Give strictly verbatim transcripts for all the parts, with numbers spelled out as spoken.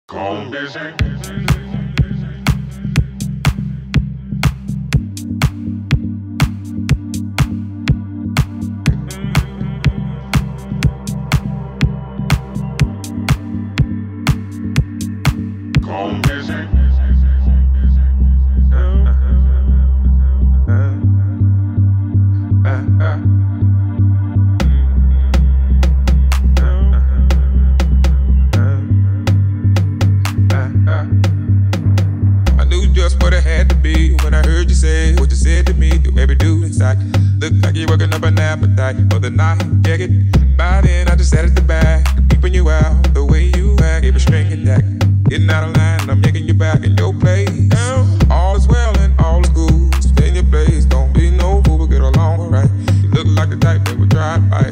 Gone busy. Gone busy. I knew just what it had to be when I heard you say what you said to me. Do every dude inside look like you're working up an appetite for the night. Yeah, get by then I just sat at the back, keeping you out the way you act. Gave a string attack, getting out of line. I'm yanking you back in your place. All is well and all is good. Stay in your place, don't be no fool, but get along alright. You look like the type that would drive right.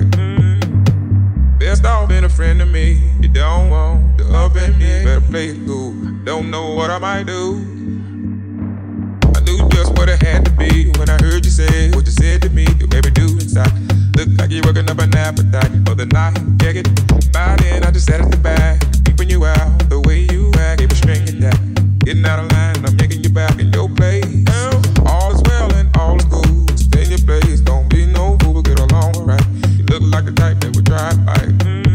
Mm. Best off being a friend to me. You don't want the up in me, better play it cool. Don't know what I might do. I knew just what it had to be when I heard you say what you said to me. Do every dude inside look like you're working up an appetite for the night. Yeah, get by then I just sat at the back, keeping you out the way you act. Gave a string attack, getting out of line. I'm yanking you back in your place. All is well and all is good. Stay in your place, don't be no fool, but get along alright. You look like the type that would drive right.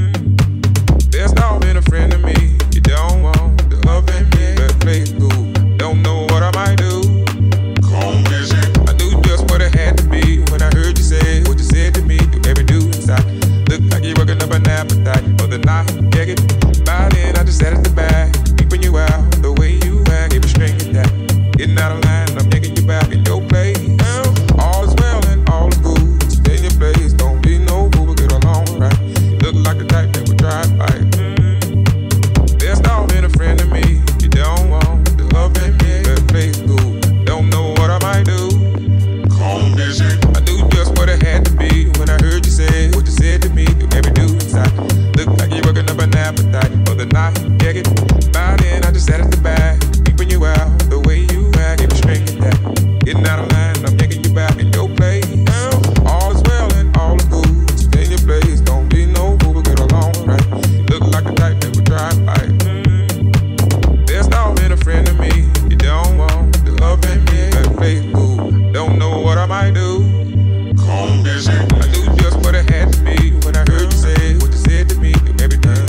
Mm. Best off being a friend to me. You don't want the up in me, better play it cool. Don't know what I might do. Gone busy. I knew just what it had to be when I heard you say what you said to me. Do every dude inside look like you're working up an appetite for the night. Yeah, get by then I just sat at the back, keeping you out the way you act. Gave a string attack, getting out of line. I'm yanking you back in your place. All is well and all is good. Stay in your place, don't be no fool, but get along right. You look like the type that would drive right. Mm. Best off being a friend to me. You don't want the up in me, better play it cool. Don't know what I might do. Gone busy. I knew just what it had to be when I heard you say what you said to me. Do every dude inside look like you're working up an appetite for the night. Yeah, get by then I just sat at the back, keeping you out the way you act. Gave a string attack, getting out of line. I'm yanking you back in your place. All is well and all is good. Stay in your place, don't be no fool, but get along right. You look like the type that would drive right. Mm. Best off being a friend to me. You don't want the up in me, better play it cool. Don't know what I might do. Gone busy. I knew just what it had to be when I heard you say what you said to me. Do everything,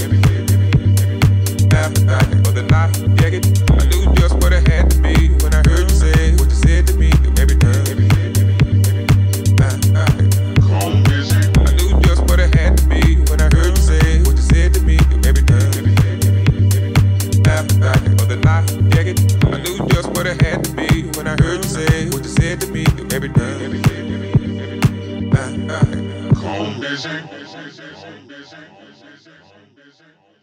appetite for the night. Yeah, get I knew just what it had to be when I heard you say what you said to me. Do everything, Gone busy. I knew just what it had to be when I heard you say what you said to me. Do everything, appetite for the night. Yeah, get I knew just what it had to be when I heard you say what you said to me. Do everything, Gone busy.